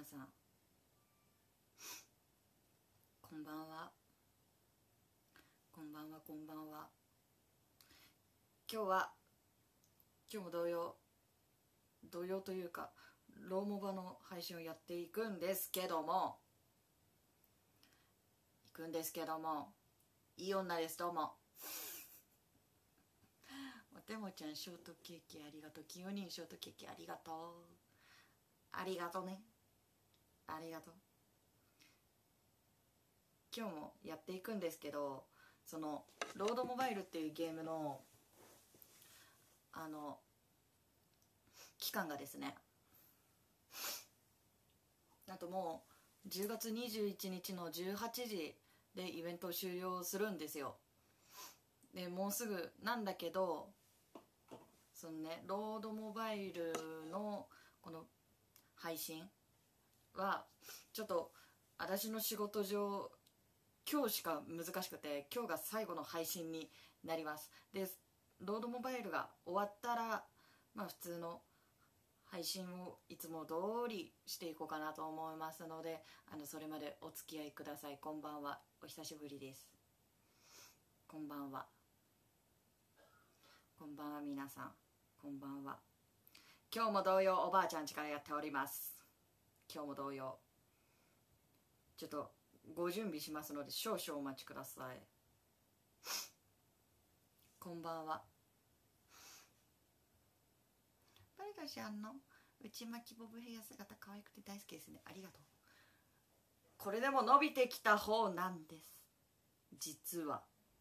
さんこんばんは、こんばんは、こんばんは。今日も同様というかローモバの配信をやっていくんですけどもいい女です。どうもおてもちゃんショートケーキありがとう。きよにんショートケーキありがとう。ありがとうね、ありがとう。今日もやっていくんですけど、そのロードモバイルっていうゲームの期間がですね、あともう10月21日の18時でイベントを終了するんですよ。でもうすぐなんだけど、そのねロードモバイルのこの配信はちょっと私の仕事上今日しか難しくて、今日が最後の配信になります。でロードモバイルが終わったら普通の配信をいつも通りしていこうかなと思いますので、それまでお付き合いください。こんばんは、お久しぶりです。こんばんは、こんばんは皆さん、こんばんは。今日も同様おばあちゃん家からやっております。今日も同様ちょっとご準備しますので少々お待ちください。こんばんは。バルガシャンの内巻きボブヘア姿可愛くて大好きですね。ありがとう。これでも伸びてきた方なんです、実は。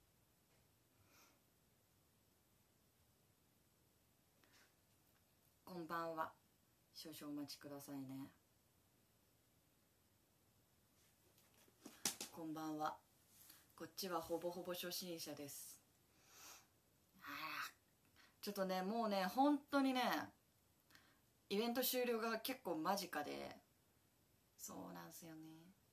こんばんは、少々お待ちくださいね。こんばんは。こっちはほぼほぼ初心者です。ちょっとねもうね本当にねイベント終了が結構間近で、そうなんすよね。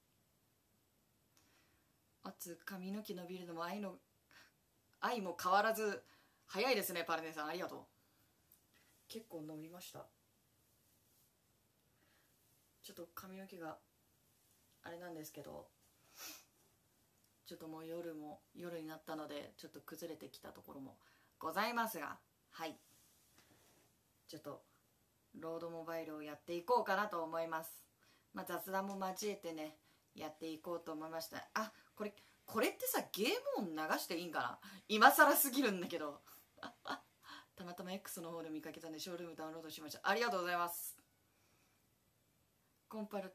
髪の毛伸びるのも愛も変わらず早いですね。パルネさんありがとう。結構伸びました。ちょっと髪の毛があれなんですけど、ちょっともう夜になったのでちょっと崩れてきたところもございますが、はい、ちょっとロードモバイルをやっていこうかなと思います。雑談も交えてねやっていこうと思いました。これってさゲーム音流していいんかな、今更すぎるんだけどたまたま X の方で見かけたんでショールームダウンロードしました。ありがとうございます。コンパルト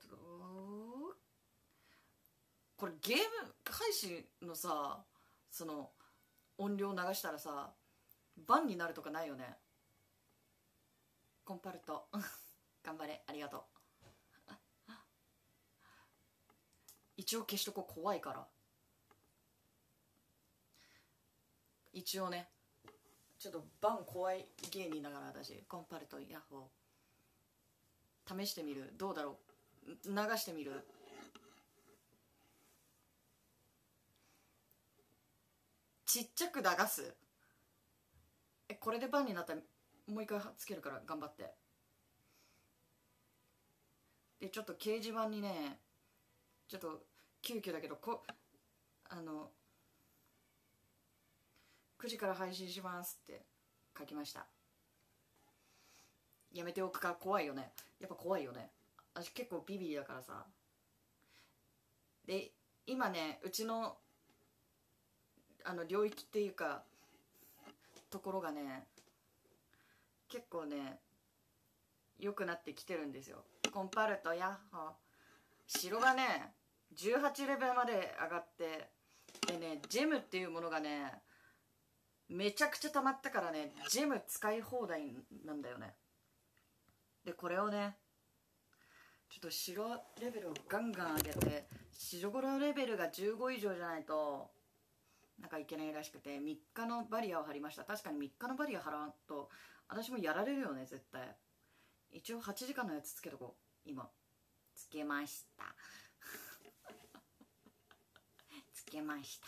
これゲーム配信のさその音量流したらさバンになるとかないよね。コンパルト頑張れ、ありがとう一応消しとこう、怖いから。一応ねちょっとバン怖い芸人だから私。コンパルトヤッホー試してみる。どうだろう、流してみる。ちっちゃく流す。これでバンになったらもう一回つけるから頑張って。でちょっと掲示板にねちょっと急遽だけど9時から配信しますって書きました。やめておくか。怖いよね、やっぱ怖いよね。私結構ビビリだからさ。で今ねうちの領域っていうかところがね結構ね良くなってきてるんですよ。コンパルトヤッホー。城がね18レベルまで上がって、でねジェムっていうものがねめちゃくちゃ溜まったからねジェム使い放題なんだよね。でこれをねちょっと城レベルをガンガン上げて、白黒レベルが15以上じゃないとなんかいけないらしくて、3日のバリアを張りました。確かに3日のバリア張らんと私もやられるよね絶対。一応8時間のやつつけとこう。今つけましたつけました。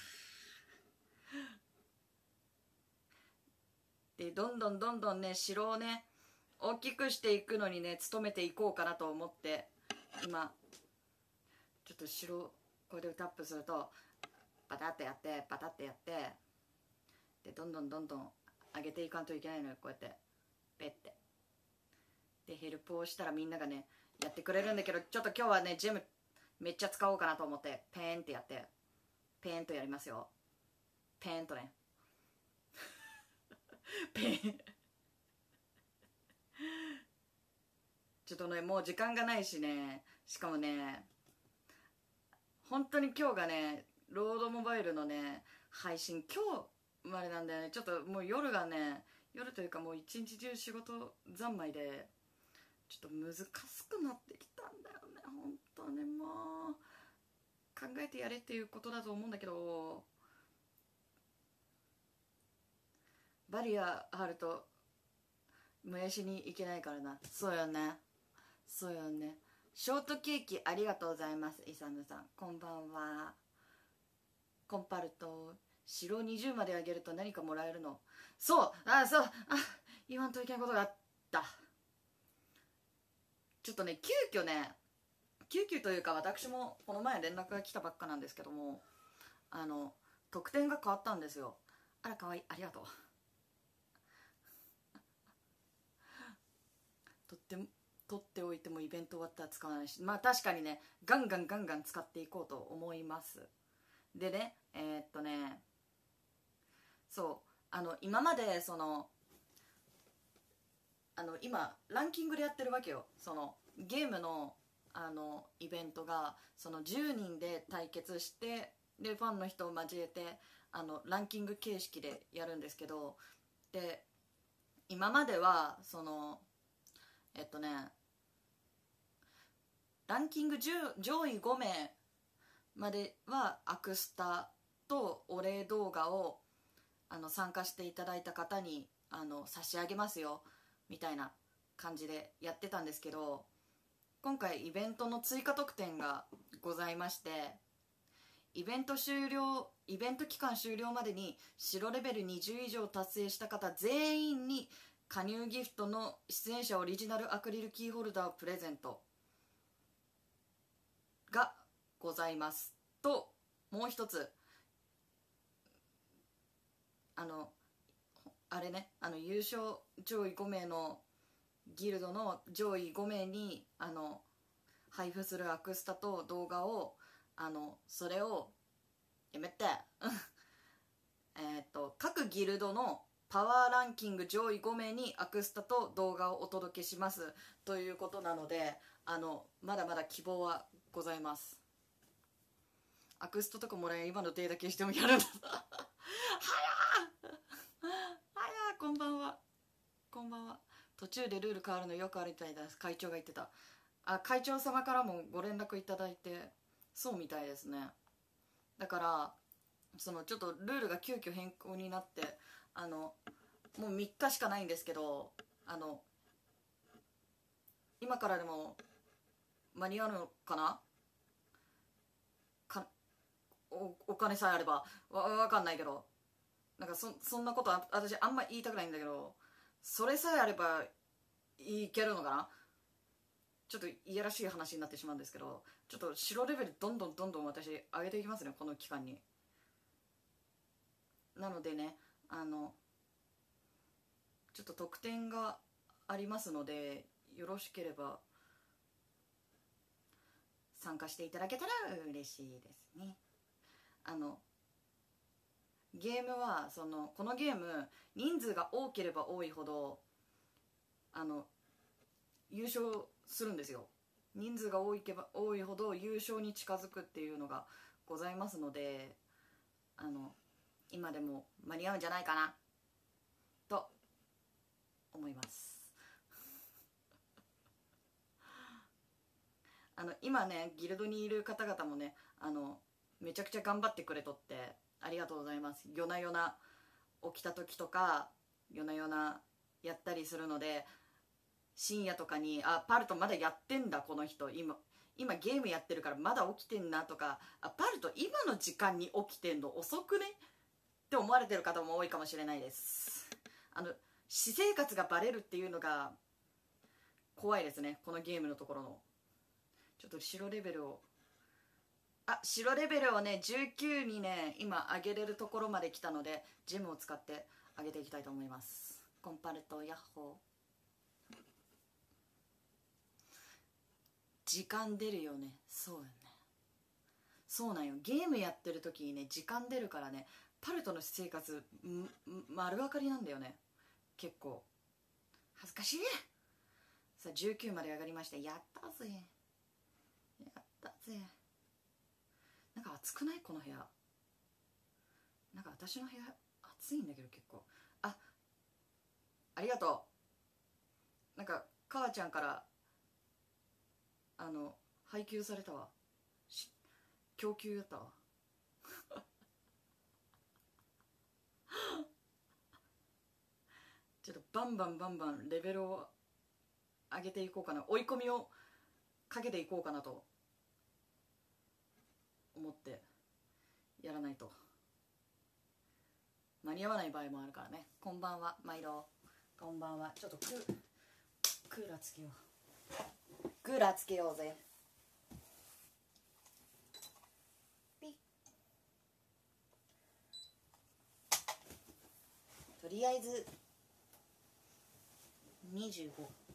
でどんどんね城をね大きくしていくのにね努めていこうかなと思って今ちょっと白これでタップするとバタッてやってバタッてやって、でどんどんどんどん上げていかんといけないのよ。こうやってペッてでヘルプをしたらみんながねやってくれるんだけど、ちょっと今日はねジェムめっちゃ使おうかなと思ってペーンってやってペーンとやりますよ。ペーンとねペーンちょっとねもう時間がないしね、しかもね本当に今日がねロードモバイルのね配信今日までなんだよね。ちょっともう夜がね、夜というかもう一日中仕事三昧でちょっと難しくなってきたんだよね。本当にもう考えてやれっていうことだと思うんだけど、バリア張ると燃やしに行けないからな。そうよね、そうよね。ショートケーキありがとうございます。イサムさんこんばんは。コンパルト白20まであげると何かもらえるの？そうそう言わんといけないことがあった。ちょっとね急遽というか私もこの前連絡が来たばっかなんですけども、得点が変わったんですよ。あらかわいい、ありがとう。取っておいてもイベント終わったら使わないし、まあ確かにねガンガン使っていこうと思います。でねそう今まで今ランキングでやってるわけよ。ゲームのイベントが10人で対決して、でファンの人を交えてランキング形式でやるんですけど、で今まではランキング上位5名まではアクスタとお礼動画を参加していただいた方に差し上げますよみたいな感じでやってたんですけど、今回イベントの追加特典がございまして、イベント期間終了までに白レベル20以上達成した方全員に加入ギフトの出演者オリジナルアクリルキーホルダープレゼントがございますと、もう一つあれね優勝上位5名のギルドの上位5名に配布するアクスタと動画をそれをやめて各ギルドのパワーランキング上位5名にアクスタと動画をお届けしますということなので、まだまだ希望はございます。アクスタとかもらえ今のデータ消してもやるんだこんばんはこんばんは。途中でルール変わるのよくあるみたいです。会長が言ってた。会長様からもご連絡いただいてそうみたいですね。だからちょっとルールが急遽変更になってもう3日しかないんですけど、今からでも間に合うのかな。お金さえあればわかんないけど、なんかそんなこと私あんま言いたくないんだけど、それさえあればいけるのかな。ちょっといやらしい話になってしまうんですけど、ちょっと白レベルどんどん私上げていきますねこの期間に。なのでねちょっと特典がありますので、よろしければ参加していただけたら嬉しいですね。ゲームはこのゲーム人数が多ければ多いほど優勝するんですよ。人数が多いほど優勝に近づくっていうのがございますので、今でも間に合うんじゃないかなと思います今ねギルドにいる方々もねめちゃくちゃ頑張ってくれとってありがとうございます。夜な夜な起きた時とか夜な夜なやったりするので、深夜とかにパルトまだやってんだこの人、今ゲームやってるからまだ起きてんなとか、パルト今の時間に起きてんの遅くねって思われてる方も多いかもしれないです。私生活がバレるっていうのが怖いですねこのゲームのところの。 ちょっと白レベルを白レベルをね19にね今上げれるところまで来たので、ジムを使って上げていきたいと思います。コンパルトヤッホー。時間出るよね。そうよね、そうなんよ。ゲームやってる時にね時間出るからね、パルトの生活丸分かりなんだよね。結構恥ずかしい。さあ19まで上がりました。やったぜやったぜ。なんか暑くない？この部屋。なんか私の部屋暑いんだけど結構。ありがとう。なんか母ちゃんから配給されたわ。供給やったわ。ちょっとバンバンレベルを上げていこうかな、追い込みをかけていこうかなと思ってやらないと間に合わない場合もあるからね。こんばんは毎度。こんばんは。ちょっとクーラーつけよう。クーラーつけようぜ。とりあえず25。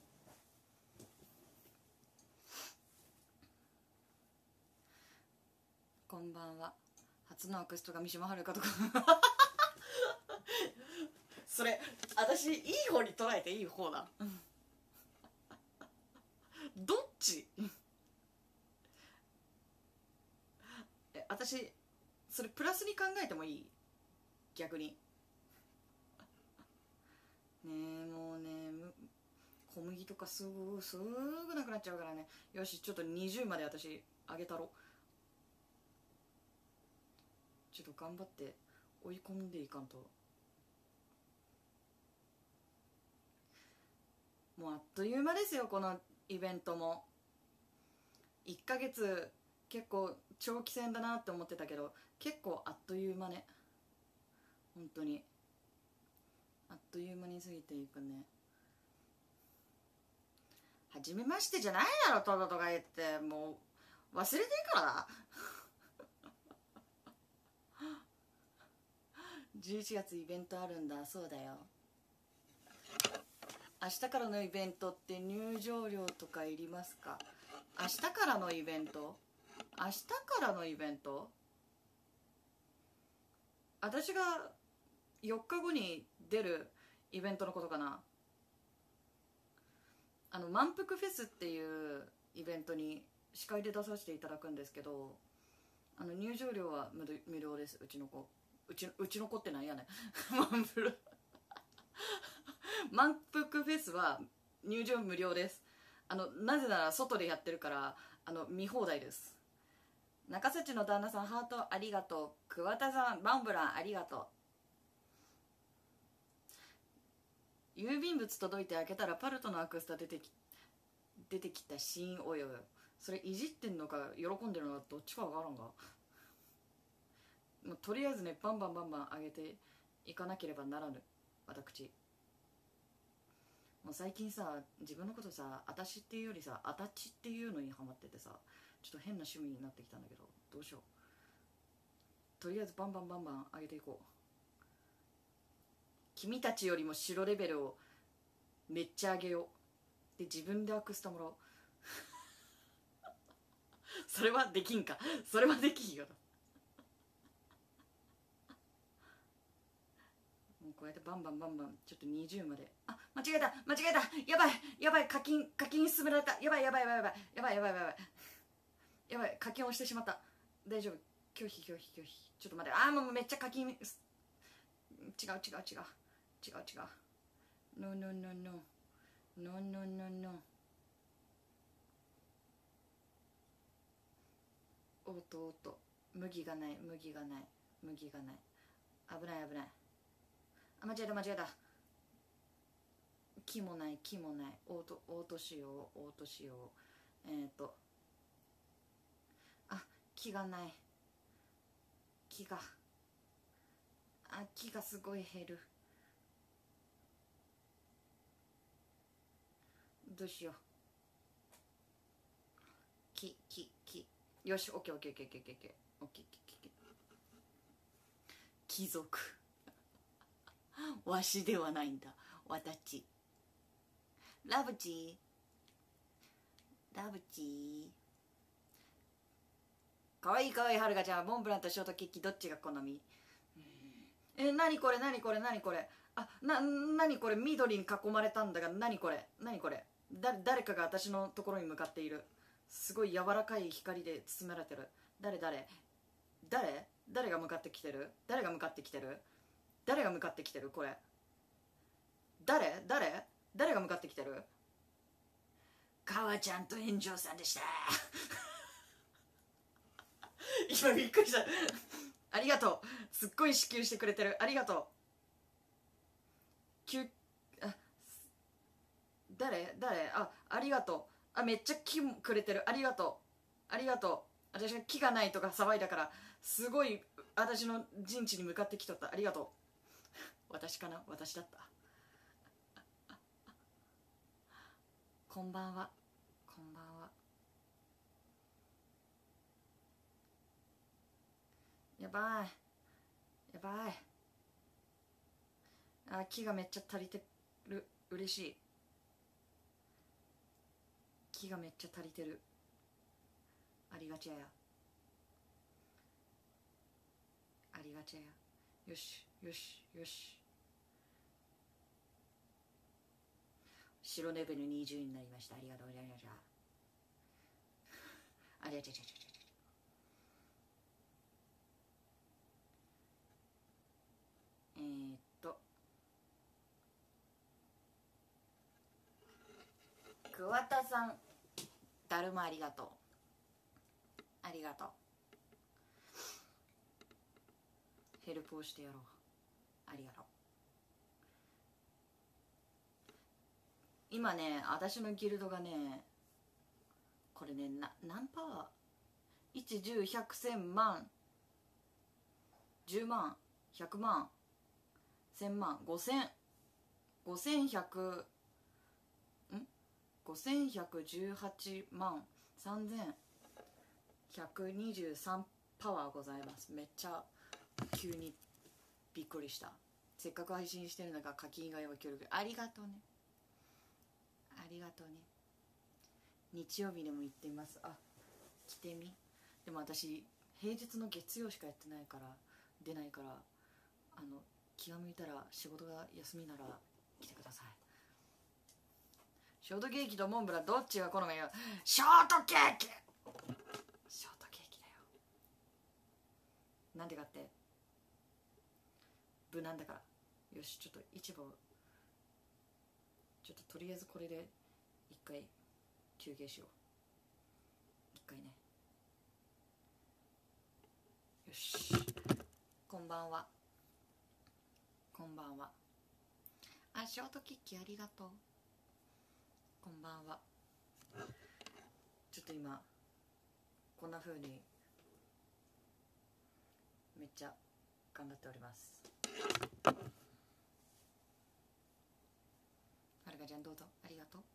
こんばんは。初のアクストが三島遥とかそれ私いい方に捉えていい方だどっち私それプラスに考えてもいい？逆にねえ、もうね小麦とかすぐなくなっちゃうからね。よし、ちょっと20まで私上げたろ。ちょっと頑張って追い込んでいかんと。もうあっという間ですよ、このイベントも。1ヶ月結構長期戦だなって思ってたけど、結構あっという間ね。本当にあっという間に過ぎていくね。初めましてじゃないだろトドとか言って、もう忘れていいからな11月イベントあるんだ。そうだよ。明日からのイベントって入場料とかいりますか？明日からのイベント？明日からのイベント？私が4日後に出るイベントのことかな。満腹フェスっていうイベントに司会で出させていただくんですけど、入場料は無料です。うちの子ってなんやねん満腹フェスは入場無料です。なぜなら外でやってるから見放題です。中崎の旦那さんハートありがとう。桑田さんバンブランありがとう。郵便物届いて開けたらパルトのアクスタ出てきたシーン。おいおい、それいじってんのか喜んでるのかどっちかわからんが、もうとりあえずねバンバン上げていかなければならぬ私。もう最近さ、自分のことさ、あたしっていうよりさ、あたちっていうのにハマっててさ、ちょっと変な趣味になってきたんだけど、どうしよう。とりあえずバンバン上げていこう。君たちよりも白レベルをめっちゃ上げよう。で、自分でアクスタもらおう。それはできんか。それはできんよな。もうこうやってバンバンちょっと20まで。間違えたやばい課金進められた。やばい課金をしてしまった。大丈夫。拒否。ちょっと待って。もうめっちゃ課金。違う。ノおっと麦がない危ない間違えた。木もないオート仕様。木がない。木がすごい減る。どうしよう。 よし、オッケーオッケーオッケーオッケーオッケーオッケーオッケーオッケー。貴族わしではないんだ、私。ラブチーかわいいかわいい。はるかちゃん、モンブランとショートケーキどっちが好み？なにこれあ、なにこれ、緑に囲まれたんだが、なにこれ誰かが私のところに向かっている。すごい柔らかい光で包まれてる。誰が向かってきてる？誰が向かってきてる？これ誰が向かってきてる？川ちゃんと炎上さんでした今びっくりしたありがとう。すっごい支給してくれてる。ありがとう。誰ありがとう。めっちゃ木くれてる。ありがとう。私が木がないとか騒いだからすごい私の陣地に向かってきとった。ありがとう。私だった。こんばんは。やばい。木がめっちゃ足りてる。嬉しい。木がめっちゃ足りてる。ありがちや。よし。白レベル20になりました。ありがとうございました。桑田さん、だるまありがとう。ヘルプをしてやろう。ありがとう。今ね、私のギルドがね、これね、何パワー ?1、10、100、1000万、10万、100万、1000万、5000、5100、5118万3123パワーございます。めっちゃ急にびっくりした。せっかく配信してるのが課金以外は協力。ありがとうね。日曜日でも行ってみます。来てみ。でも私平日の月曜しかやってないから、出ないから、気が向いたら仕事が休みなら来てください。ショートケーキとモンブランどっちが好みよ？ショートケーキだよ。なんでかって無難だから。よし、ちょっと市場とりあえずこれで一回休憩しよう。一回ね。よし、こんばんは。ショートケーキありがとう。こんばんは。ちょっと今こんな風にめっちゃ頑張っております。はるかちゃんどうぞ。ありがとう。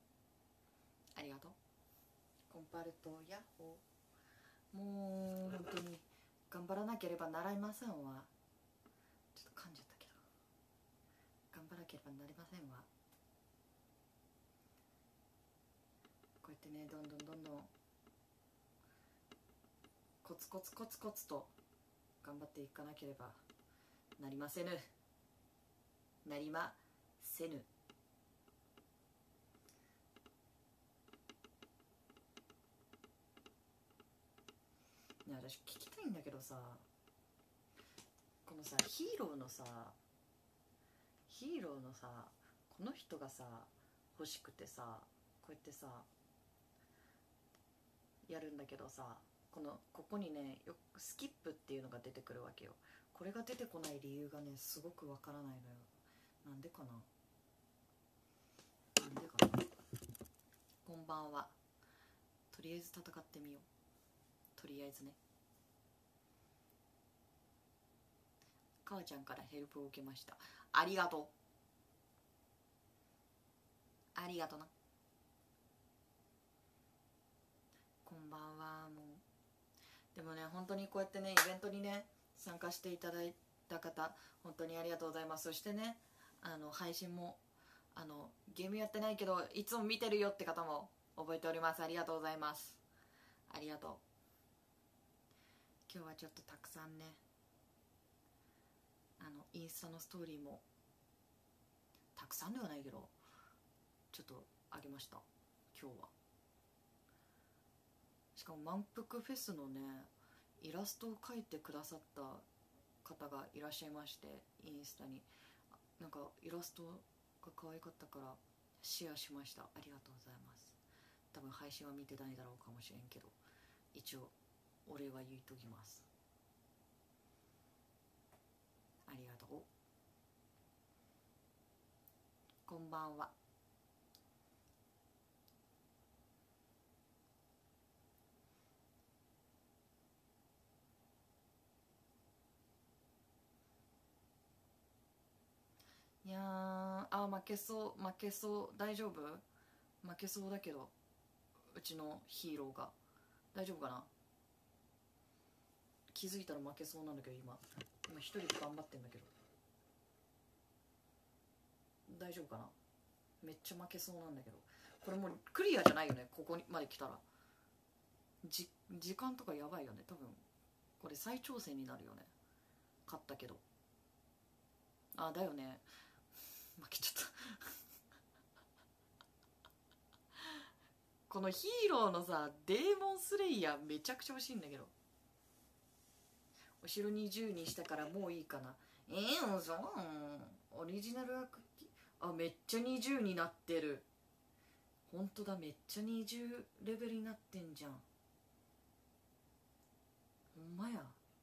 コンパルトヤッホー。もう本当に頑張らなければならいませんわ。ちょっと噛んじゃったけど、頑張らなければなりませんわ。こうやってね、どんどんコツコツと頑張っていかなければなりませぬ。ね、私聞きたいんだけどさ、このさヒーローのさこの人がさ欲しくてさ、こうやってさやるんだけどさ、ここにね、よくスキップっていうのが出てくるわけよ。これが出てこない理由がね、すごくわからないのよ。なんでかな。こんばんは。とりあえず戦ってみよう。とりあえずね。母ちゃんからヘルプを受けました。ありがとうな。こんばんは。 本当にこうやってねイベントにね参加していただいた方本当にありがとうございます。そしてね配信もゲームやってないけどいつも見てるよって方も覚えております。ありがとうございます。ありがとう。今日はちょっとたくさんねインスタのストーリーもたくさんではないけどちょっとあげました今日は。しかも満腹フェスのねイラストを描いてくださった方がいらっしゃいまして、インスタになんかイラストが可愛かったからシェアしました。ありがとうございます。多分配信は見てないだろうかもしれんけど一応お礼は言いときます。ありがとう。こんばんは。いや負けそう負けそう。大丈夫？負けそうだけどうちのヒーローが大丈夫かな。気づいたら負けそうなんだけど今一人で頑張ってんだけど大丈夫かな。めっちゃ負けそうなんだけどこれもうクリアじゃないよね。ここまで来たら時間とかやばいよね多分。これ再挑戦になるよね。勝ったけどだよね。負けちゃったこのヒーローのさデーモンスレイヤーめちゃくちゃ欲しいんだけど。後ろ20にしたからもういいかな。そうオリジナルアクティめっちゃ20になってる。ほんとだ、めっちゃ20レベルになってんじゃん。ほんまや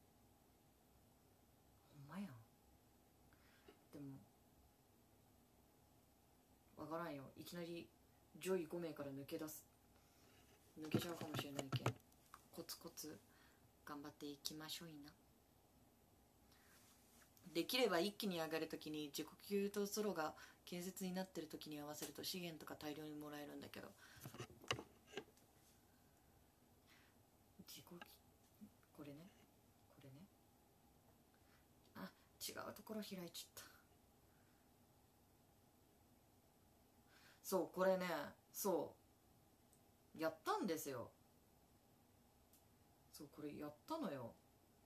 ほんまやん。でもわからんよ、いきなり上位5名から抜けちゃうかもしれないけんコツコツ頑張っていきましょういな。できれば一気に上がるときに自己給とソロが建設になってるときに合わせると資源とか大量にもらえるんだけど、これね違うところ開いちゃった。そうこれねやったんですよ。これやったのよ。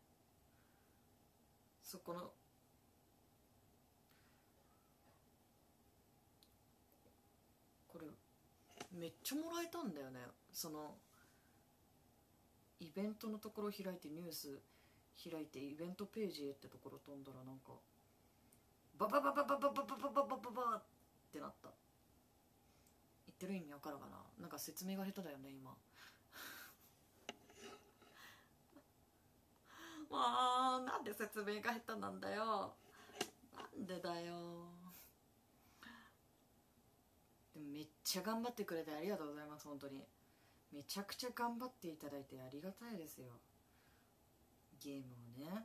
このこれめっちゃもらえたんだよね。イベントのところ開いてニュース開いてイベントページへってところ飛んだらなんかバババババババババババババってなった。言ってる意味わかるかな。なんか説明が下手だよね今なんで説明が下手なんだよ。なんでだよ。でもめっちゃ頑張ってくれてありがとうございます。本当にめちゃくちゃ頑張っていただいてありがたいですよ。ゲームをね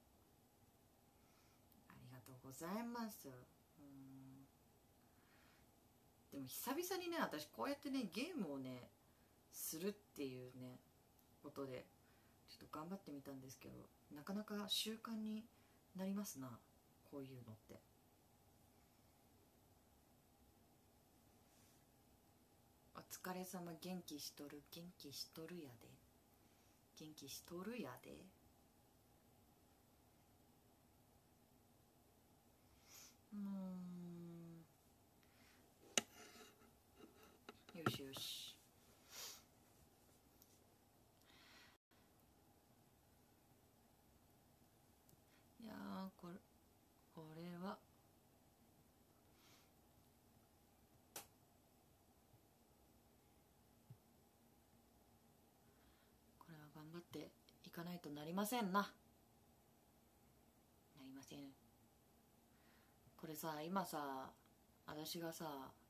ありがとうございます。でも久々にね私こうやってねゲームをねするっていうねことでちょっと頑張ってみたんですけど、なかなか習慣になりますなこういうのって。お疲れ様。元気しとるやで。元気しとるやで。よしよし。いやこれは頑張っていかないとなりませんな。なりません。これさ今さ私がさ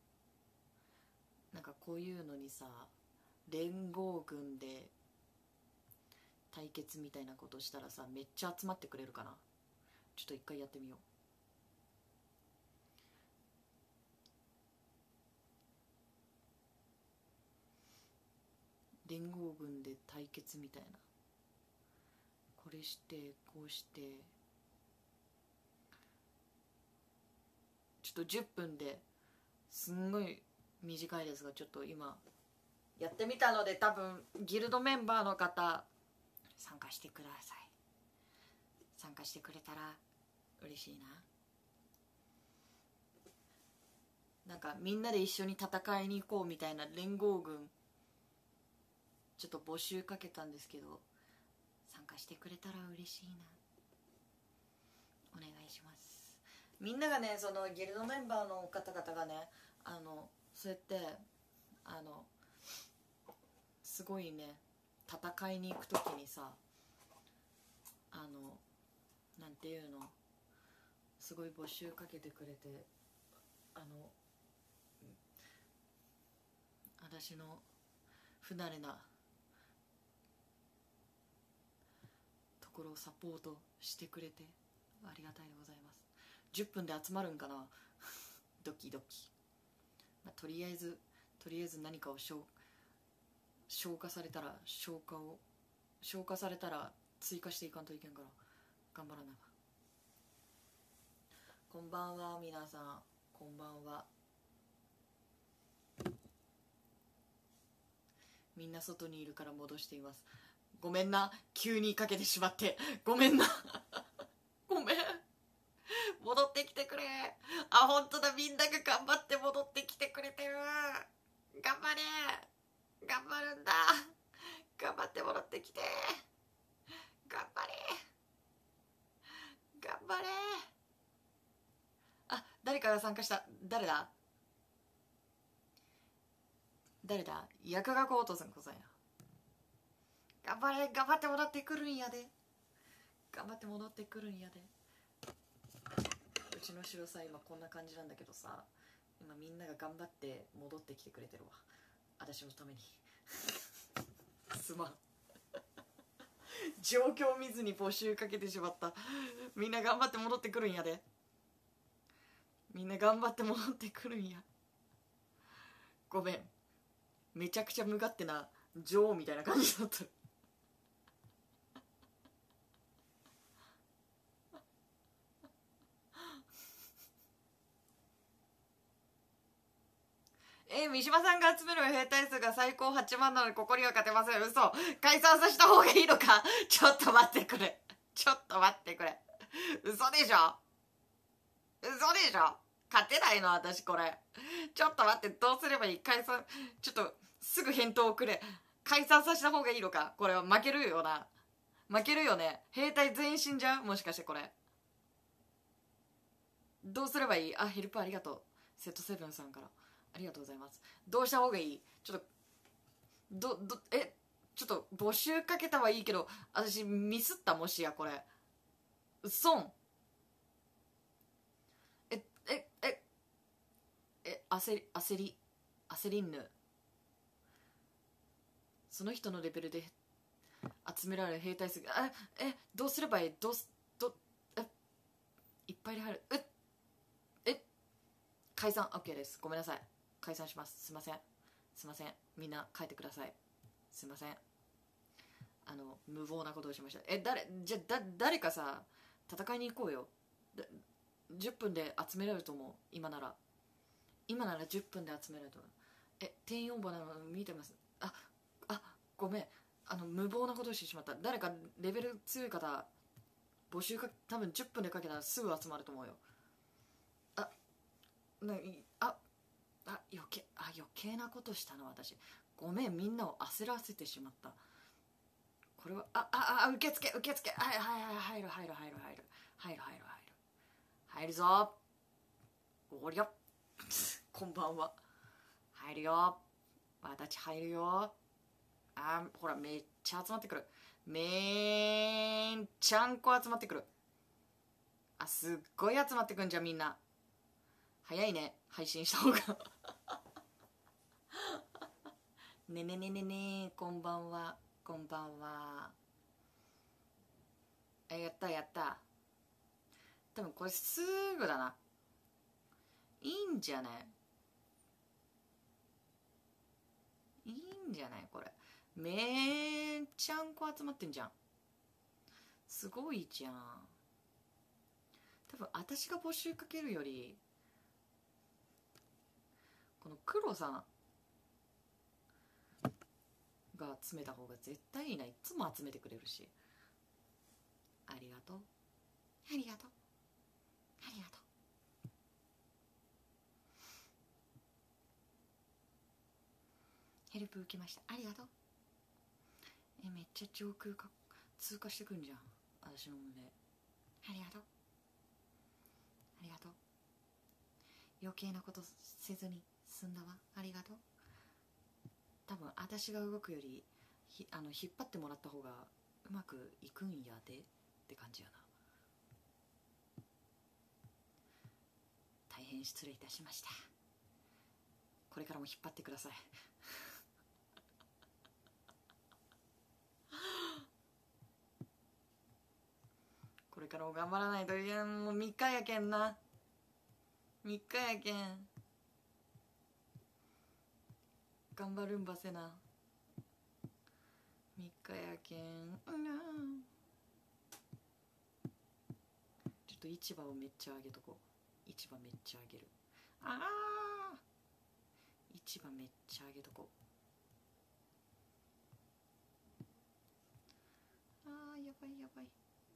なんかこういうのにさ連合軍で対決みたいなことしたらさめっちゃ集まってくれるかな。ちょっと一回やってみよう。連合軍で対決みたいなこれしてこうして、ちょっと10分ですんごい短いですが、ちょっと今やってみたので、多分ギルドメンバーの方参加してください。参加してくれたら嬉しいな。なんかみんなで一緒に戦いに行こうみたいな連合軍ちょっと募集かけたんですけど、参加してくれたら嬉しいな。お願いします。みんながね、そのギルドメンバーの方々がね、そうやってすごいね、戦いに行くときにさ、なんていうの、すごい募集かけてくれて、私の不慣れなところをサポートしてくれてありがたいでございます。10分で集まるんかなドキドキ、まあ、とりあえず何かを消化されたら追加していかんといけんから頑張らな。こんばんは皆さん、こんばんは。みんな外にいるから戻しています。ごめんな、急にかけてしまってごめんなごめん、戻ってきてくれ。あ、本当だ、みんなが頑張って戻ってきてくれてる。頑張れ、頑張るんだ、頑張って戻ってきて、頑張れ頑張れ。あ、誰かが参加した。誰だ薬学応答さんございな。頑張れ、頑張って戻ってくるんやで、頑張って戻ってくるんやで。うちの城さ、今こんな感じなんだけどさ、今みんなが頑張って戻ってきてくれてるわ、私のためにすまん状況を見ずに募集かけてしまった。みんな頑張って戻ってくるんやで、みんな頑張って戻ってくるんや。ごめん、めちゃくちゃ無勝手な女王みたいな感じだった三島さんが集める兵隊数が最高8万なのでここには勝てません。嘘、解散させた方がいいのかちょっと待ってくれ、ちょっと待ってくれ、嘘でしょ、嘘でしょ、勝てないの私これ。ちょっと待って、どうすればいい、解散、ちょっとすぐ返答をくれ。解散させた方がいいのか、これは負けるよな、負けるよね、兵隊全員死んじゃう、もしかしてこれ。どうすればいい。あ、ヘルプありがとう、セットセブンさんからありがとうございます。どうした方がいい、ちょっとちょっと募集かけたはいいけど、私ミスった、もしやこれ損。焦りんぬ。その人のレベルで集められる兵隊数が、どうすればいい、いっぱいで入る。解散 OK です。ごめんなさい、解散します。すいません、みんな帰ってください。すいません、無謀なことをしました。誰かさ、戦いに行こうよ。10分で集められると思う。今なら10分で集められると思う。天4番なの見てます。ごめん、無謀なことをしてしまった。誰かレベル強い方募集か、多分10分でかけたらすぐ集まると思うよ。余計なことしたの私。ごめん、みんなを焦らせてしまった。これは受付、入るぞ。おりゃこんばんは。入るよ、私入るよ。ほら、めっちゃ集まってくる。めんちゃんこ集まってくる。すっごい集まってくんじゃんみんな。早いね、配信した方がねねねねね、こんばんは、こんばんは。やった多分これすぐだな。いいんじゃないこれ。めっちゃんこ集まってんじゃん。 すごいじゃん。多分私が募集かけるよりこの黒さんが集めた方が絶対いいな。いつも集めてくれるし。ありがとうありがとうありがとう。ヘルプ受けました、ありがとう。めっちゃ上空か通過してくんじゃん私の胸。ありがとうありがとう。余計なことせずに済んだわ、ありがとう。多分私が動くより引っ張ってもらった方がうまくいくんやでって感じやな。大変失礼いたしました。これからも引っ張ってくださいこれからも頑張らないと。いやもう3日やけんな、3日やけん頑張るんばせな。3日やけん、ちょっと市場をめっちゃ上げとこう。市場めっちゃ上げる。ああ市場めっちゃ上げとこう。あーやばいやばい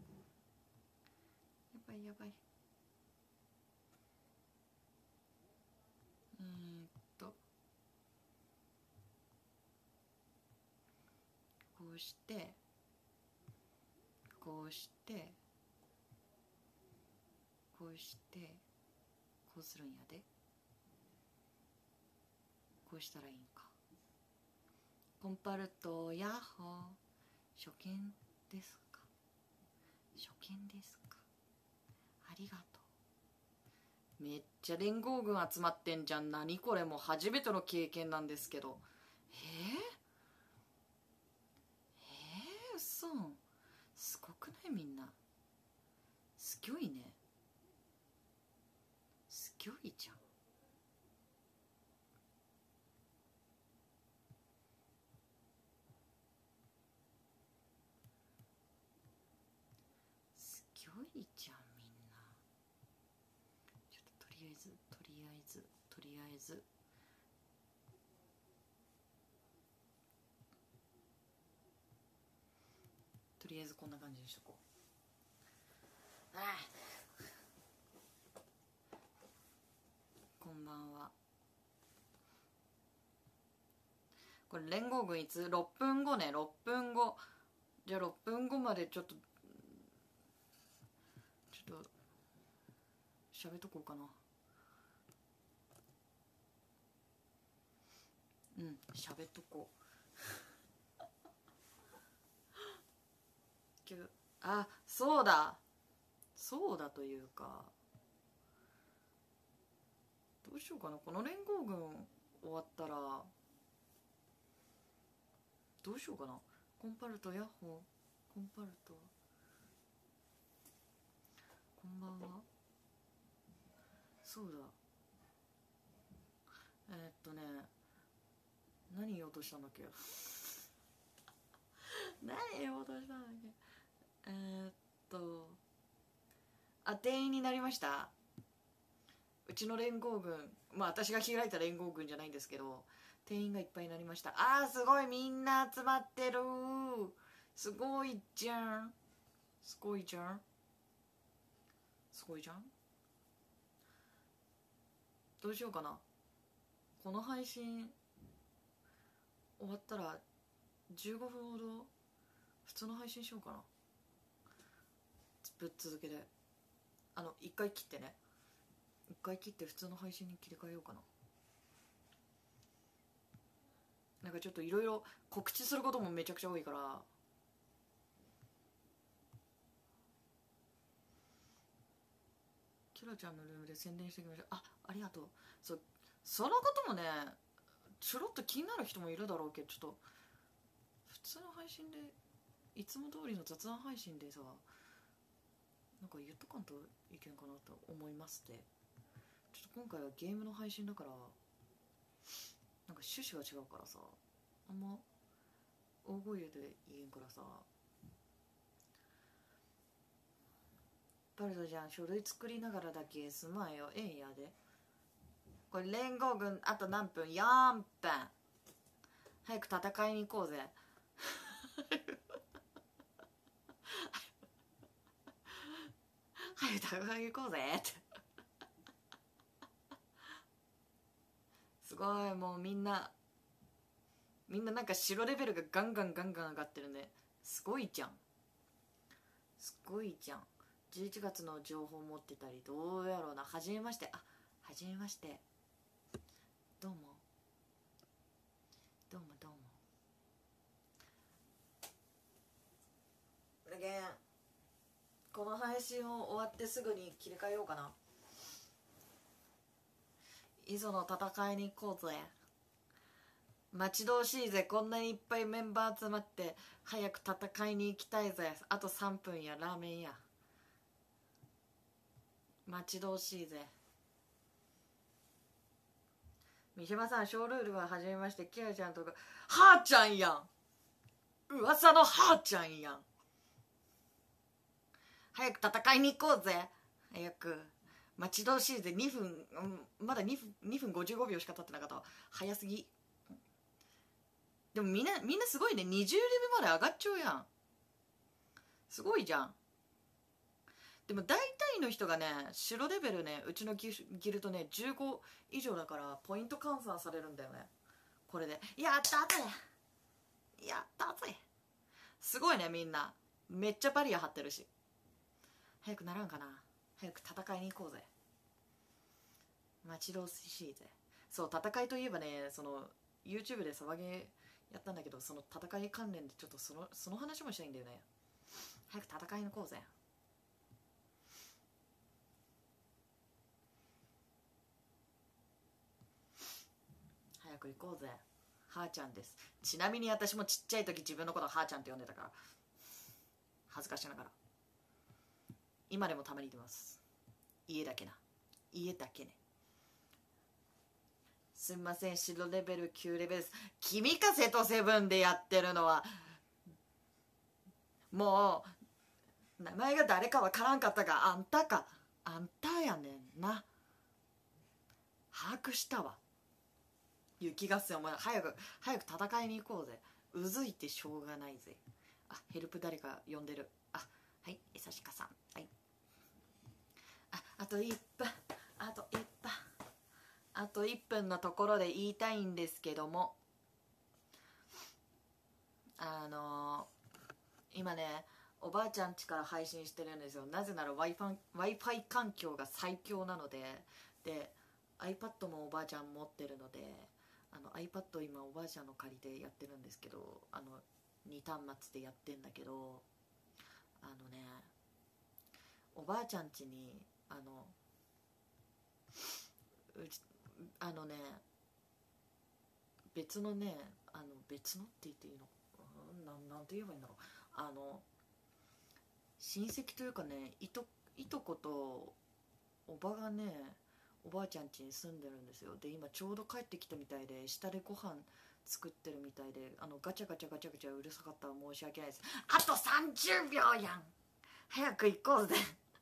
やばいやばい。こうしてこうしてこうしてこうするんやで。こうしたらいいんか。コンパルトヤッホー、初見ですか、初見ですか、ありがとう。めっちゃ連合軍集まってんじゃん。何これ、もう初めての経験なんですけど。嘘。すごくない？みんなすぎょいね。すぎょいじゃん。すぎょいじゃんみんな。ちょっととりあえずこんな感じにしとこう。こんばんは。これ連合軍いつ？6分後ね。6分後。じゃあ6分後までちょっと喋っとこうかな。喋っとこうけど、そうだというか、どうしようかな。この連合軍終わったらどうしようかな。コンパルトヤッホー、コンパルトこんばんは。そうだ、何言おうとしたんだっけ何言おうとしたんだっけ。店員になりました。うちの連合軍、私が開いた連合軍じゃないんですけど、店員がいっぱいになりました。すごい、みんな集まってる。すごいじゃん。すごいじゃん。どうしようかな。この配信終わったら15分ほど普通の配信しようかな。ぶっ続けで一回切ってね。一回切って普通の配信に切り替えようかな。なんかちょっといろいろ告知することもめちゃくちゃ多いから。キラちゃんのルームで宣伝してきました。ありがとう。そのこともね、ちょろっと気になる人もいるだろうけど、ちょっと普通の配信で、いつも通りの雑談配信でさ、なんか言っとかんといけんかなと思いますって。ちょっと今回はゲームの配信だから、なんか趣旨が違うからさ、あんま大声で言えんからさ、 ぱりそうじゃん、書類作りながらだけすまんよ。ええんやで。これ連合軍あと何分？ 4 分。早く戦いに行こうぜ。早く戦いに行こうぜって。すごい、もうみんななんか白レベルがガンガン上がってるね。すごいじゃん、すごいじゃん。11月の情報持ってたり、どうやろうな。はじめまして。あ、はじめまして。どうもどうもどうも。だけんこの配信を終わってすぐに切り替えようかな。磯の戦いに行こうぜ。待ち遠しいぜ。こんなにいっぱいメンバー集まって早く戦いに行きたいぜ。あと3分や。ラーメンや。待ち遠しいぜ。三島さん、小ルールははじめまして。キラちゃんとかはーちゃんやん。噂のはーちゃんやん。早く戦いに行こうぜ。早く。待ち遠しいぜ。2分、まだ2分55秒しか経ってなかった。早すぎ。でもみんなすごいね。20レベルまで上がっちゃうやん。すごいじゃん。でも大体の人がね、白レベルね、うちのギルトね、15以上だからポイント換算されるんだよね。これで。やったぜやったぜ。すごいね、みんな。めっちゃバリア張ってるし。早くならんかな。早く戦いに行こうぜ。待ち遠しいぜ。そう、戦いといえばね、その YouTube で騒ぎやったんだけど、その戦い関連でちょっとその話もしたいんだよね。早く戦いに行こうぜ。早く行こうぜ。はーちゃんです。ちなみに私もちっちゃい時自分のことはーちゃんって呼んでたから、恥ずかしながら。今でもたまに言ってます。家だけな。家だけね。すみません、白レベル9レベルです。君か瀬戸セブンでやってるのは。もう名前が誰かわからんかったが、あんたか。あんたやねんな。把握したわ。雪合戦、お前早く戦いに行こうぜ。うずいてしょうがないぜ。あ、ヘルプ誰か呼んでる。あ、はい、えさしかさん。はい。あと1分。あと1分。あと1分のところで言いたいんですけども、今ね、おばあちゃん家から配信してるんですよ。なぜなら Wi-Fi 環境が最強なので。で iPad もおばあちゃん持ってるので、iPad 今おばあちゃんの借りてやってるんですけど、2端末でやってんだけど、おばあちゃん家に別のね、別のって言っていいの、なんて言えばいいんだろう。親戚というかね、いとことおばがね、おばあちゃん家に住んでるんですよ。で今ちょうど帰ってきたみたいで、下でご飯作ってるみたいで、ガチャガチャうるさかったら申し訳ないです。あと30秒やん。早く行こうぜ。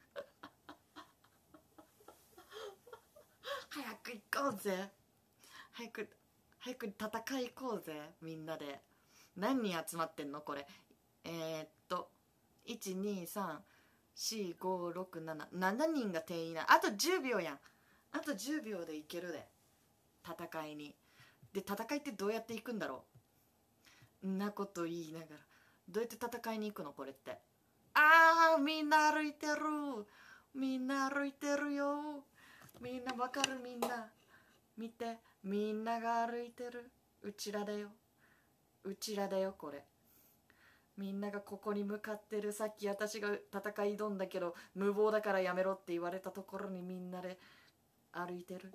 早く行こうぜ。早く戦い行こうぜ。みんなで。何人集まってんのこれ。1234567人が定員な。あと10秒やん。あと10秒でいけるで。戦いに。で戦いってどうやっていくんだろう。んなこと言いながらどうやって戦いに行くのこれって。みんな歩いてる。みんな歩いてるよ。みんなわかる。みんな見て、みんなが歩いてる。うちらだよこれ。みんながここに向かってる。さっき私が戦い挑んだけど無謀だからやめろって言われたところにみんなで歩いてる。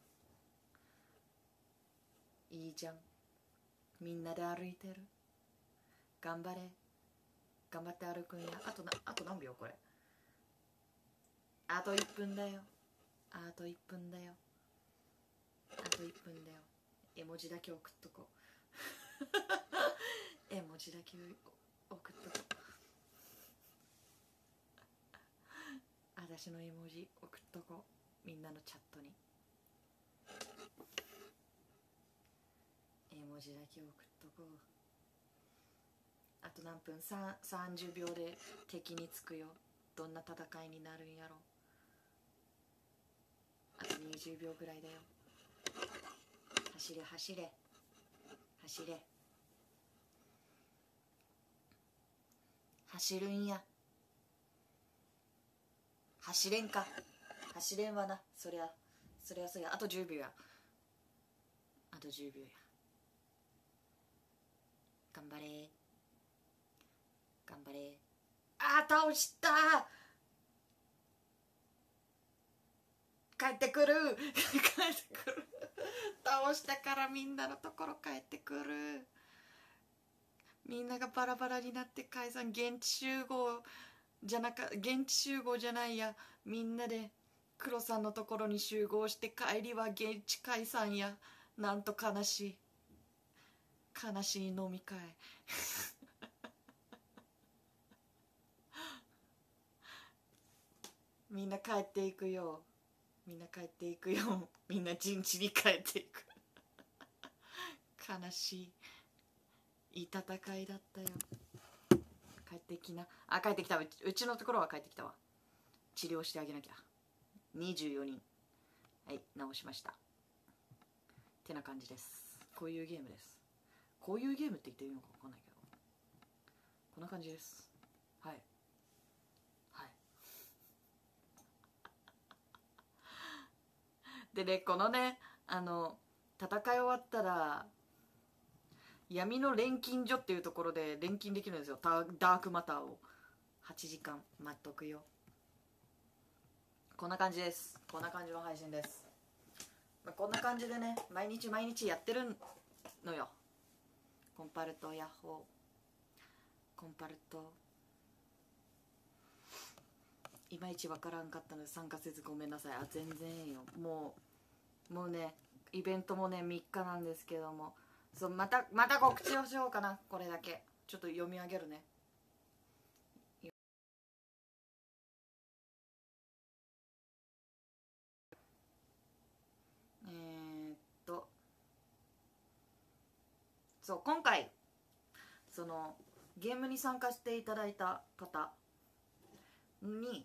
いいじゃん。みんなで歩いてる。頑張れ。頑張って歩くんや。あと何秒これ。あと1分だよ。あと1分だよ。絵文字だけ送っとこう。絵文字だけ送っとこう。あ私の絵文字送っとこう、みんなのチャットに絵文字だけ送っとこう。あと何分、30秒で敵につくよ。どんな戦いになるんやろ。あと20秒ぐらいだよ。走れ走れ走れ、走るんや。走れんか、走れんわな。そりゃそうや。あと10秒や。あと10秒や。頑張れ頑張れ。あー、倒した。帰ってくる帰ってくる倒したからみんなのところ帰ってくる。みんながバラバラになって解散。現地集合じゃないや。みんなで黒さんのところに集合して、帰りは現地解散や。なんと悲しい飲み会みんな帰っていくよ。みんな陣地に帰っていく悲しい、いい戦いだったよ。帰ってきな。あ、帰ってきた。うちのところは帰ってきたわ。治療してあげなきゃ。24人。はい、直しました。てな感じです。こういうゲームです。こういうゲームって言っていいのか分かんないけど、こんな感じです。はいはいでね、このね、戦い終わったら闇の錬金所っていうところで錬金できるんですよ。ダークマターを8時間待っとくよ。こんな感じです。こんな感じの配信です。こんな感じでね、毎日やってるのよ。コンパルトヤッホー。コンパルトいまいちわからんかったので参加せずごめんなさい。あ、全然いいよ。もうね、イベントもね3日なんですけども、そう、また告知をしようかな。これだけちょっと読み上げるね。そう、今回そのゲームに参加していただいた方に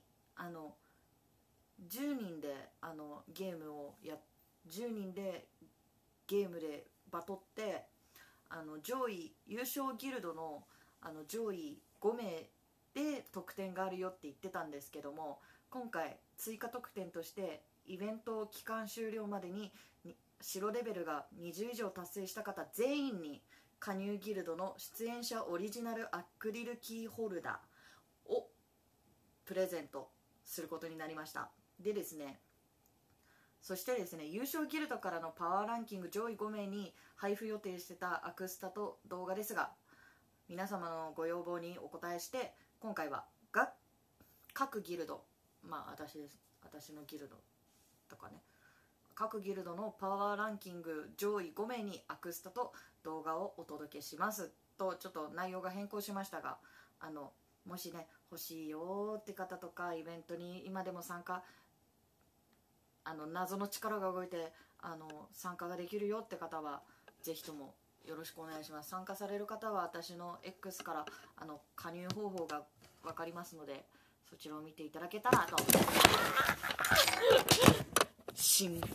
10人でゲームを10人でゲームでバトって、上位優勝ギルドの上位5名で得点があるよって言ってたんですけども、今回追加特典としてイベント期間終了までに白レベルが20以上達成した方全員に加入ギルドの出演者オリジナルアクリルキーホルダーをプレゼントすることになりました。でですね、そしてですね、優勝ギルドからのパワーランキング上位5名に配布予定してたアクスタと動画ですが、皆様のご要望にお答えして、今回は各ギルド、私のギルドとかね、各ギルドのパワーランキング上位5名にアクスタと動画をお届けしますと、ちょっと内容が変更しましたが、もしね欲しいよって方とか、イベントに今でも参加、謎の力が動いて参加ができるよって方はぜひともよろしくお願いします。参加される方は私の X から加入方法が分かりますので、そちらを見ていただけたらと死ぬ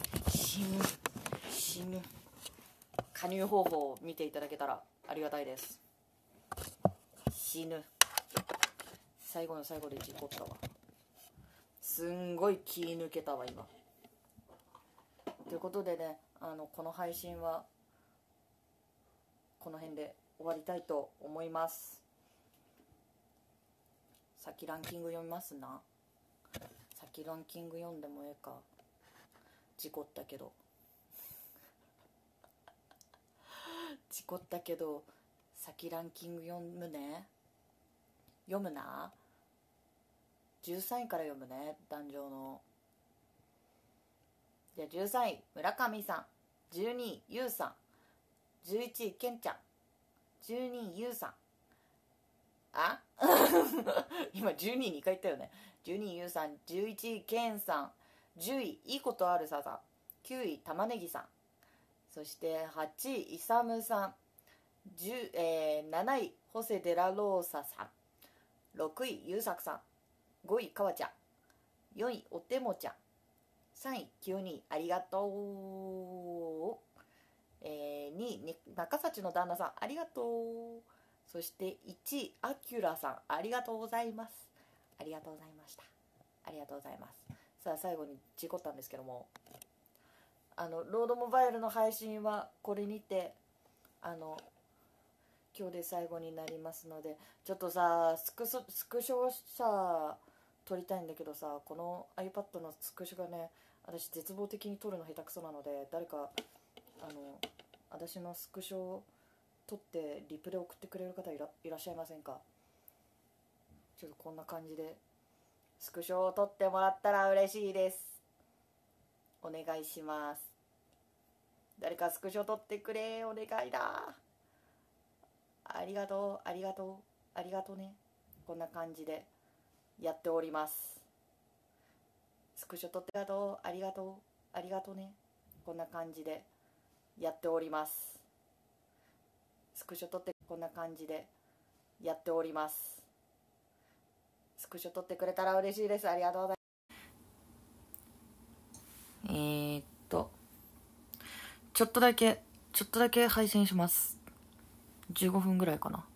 加入方法を見ていただけたらありがたいです。死ぬ、最後の最後で事故ったわ。すんごい気抜けたわ今。ということでね、この配信はこの辺で終わりたいと思います。先ランキング読みますな。先ランキング読んでもええか。事故ったけど先ランキング読むな。13位から読むね、壇上の。じゃあ13位村上さん、12位ゆうさん、11位けんちゃん、12位ゆうさん。あ今12位2回言ったよね。 12位ゆうさん、11位けんさん、10位いいことあるささん、9位玉ねぎさん、そして8位いさむさん、7位ホセデラローサさん、6位ゆうさくさん、5位かわちゃん、4位おてもちゃん、3位きよにありがとう、2位中幸の旦那さんありがとう、そして1位アキュラさんありがとうございます。ありがとうございました。ありがとうございます。さあ最後に事故ったんですけども、ロードモバイルの配信はこれにて今日で最後になりますので、ちょっとさスクショさ撮りたいんだけどさ、この iPad のスクショがね、私絶望的に撮るの下手くそなので、誰か私のスクショを撮ってリプで送ってくれる方いらっしゃいませんか。ちょっとこんな感じでスクショを撮ってもらったら嬉しいです。お願いします。誰かスクショ撮ってくれ、お願いだ。ありがとう、ありがとう、ありがとうね。こんな感じでやっております。スクショ撮ってありがとう、ありがとう、ありがとうね。こんな感じでやっております。スクショ撮ってこんな感じでやっております。スクショ撮ってくれたら嬉しいです。ありがとうございます。ちょっとだけ配信します。15分ぐらいかな。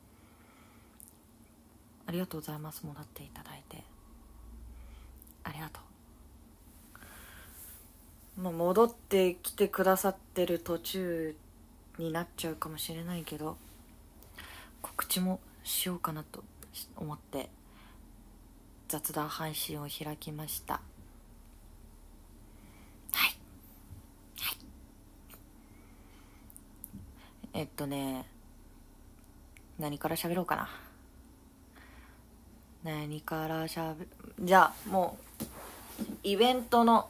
ありがとうございます。戻っていただいてありがとう。戻ってきてくださってる途中になっちゃうかもしれないけど、告知もしようかなと思って雑談配信を開きました。何から喋ろうかな。じゃあもうイベントの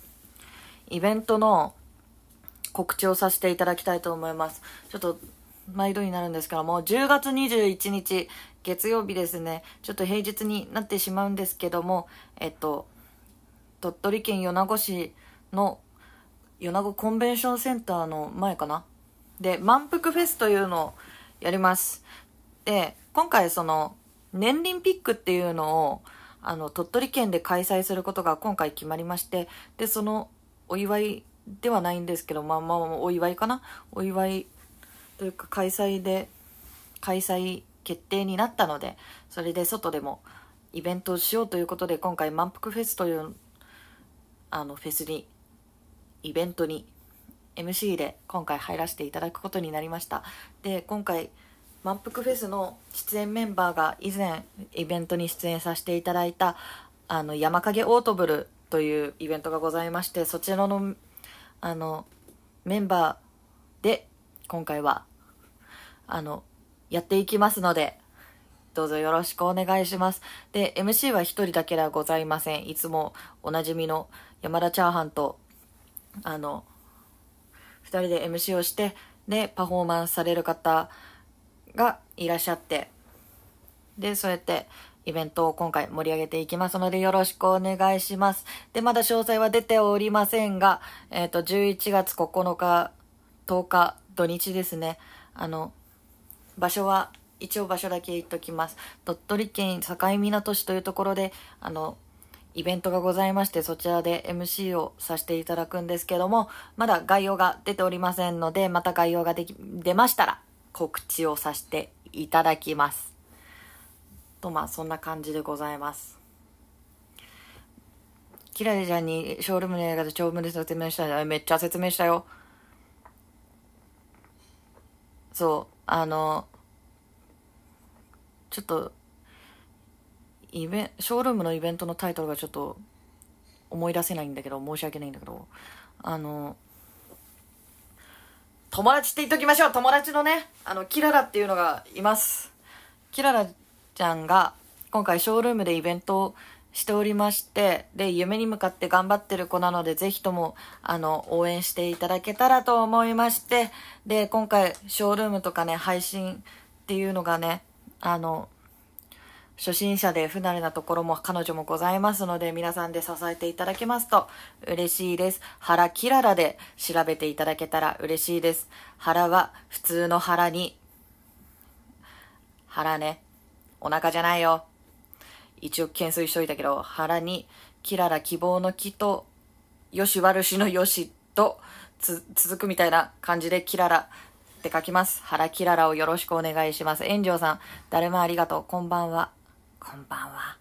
告知をさせていただきたいと思います。ちょっと毎度になるんですけども、10月21日月曜日ですね。ちょっと平日になってしまうんですけども、鳥取県米子市の米子コンベンションセンターの前かなで満腹フェスというのをやります。で今回その年輪ピックっていうのを鳥取県で開催することが今回決まりまして、でそのお祝いではないんですけど、お祝いかな、お祝いというか開催決定になったので、それで外でもイベントをしようということで、今回満腹フェスというイベントに MC で今回入らせていただくことになりました。で今回満腹フェスの出演メンバーが以前イベントに出演させていただいた山影オートブルというイベントがございまして、そちらのメンバーで今回はやっていきますので、どうぞよろしくお願いします。で MC は一人だけではございません。いつもおなじみの山田チャーハンと2人で MC をして、でパフォーマンスされる方がいらっしゃって、でそうやってイベントを今回盛り上げていきますのでよろしくお願いします。でまだ詳細は出ておりませんが、11月9日10日土日ですね。場所は一応場所だけ言っときます。鳥取県境港市というところでイベントがございまして、そちらで MC をさせていただくんですけども、まだ概要が出ておりませんので、また概要が出ましたら告知をさせていただきますと。そんな感じでございます。キラリちゃんにショールームの映画で長文で説明したよ。めっちゃ説明したよ。そうちょっとショールームのイベントのタイトルがちょっと思い出せないんだけど、申し訳ないんだけど、友達って言っときましょう。友達のねキララっていうのがいます。キララちゃんが今回ショールームでイベントをしておりまして、で夢に向かって頑張ってる子なので、ぜひとも応援していただけたらと思いまして、で今回ショールームとかね配信っていうのがね初心者で不慣れなところも彼女もございますので、皆さんで支えていただけますと嬉しいです。腹キララで調べていただけたら嬉しいです。腹は普通の腹に、腹ね、お腹じゃないよ。一応懸垂しといたけど、腹にキララ希望の木とよし悪しのよしと続くみたいな感じでキララって書きます。腹キララをよろしくお願いします。炎上さん、誰もありがとう。こんばんは。こんばんは。